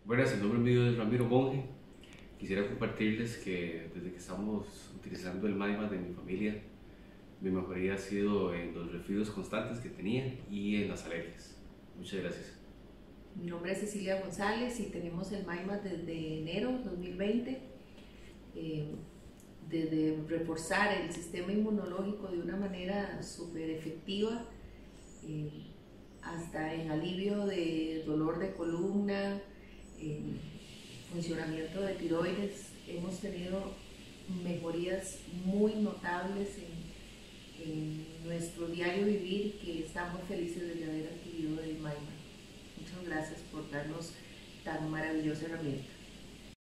Buenas, el nombre mío es Ramiro Monge. Quisiera compartirles que desde que estamos utilizando el MyMath de mi familia, mi mejoría ha sido en los resfríos constantes que tenía y en las alergias. Muchas gracias. Mi nombre es Cecilia González y tenemos el MyMath desde enero 2020. Eh, Desde reforzar el sistema inmunológico de una manera súper efectiva, eh, hasta en alivio de dolor de columna, funcionamiento de tiroides. Hemos tenido mejorías muy notables en nuestro diario vivir, que estamos felices de haber adquirido el MyMath. Muchas gracias por darnos tan maravillosa herramienta.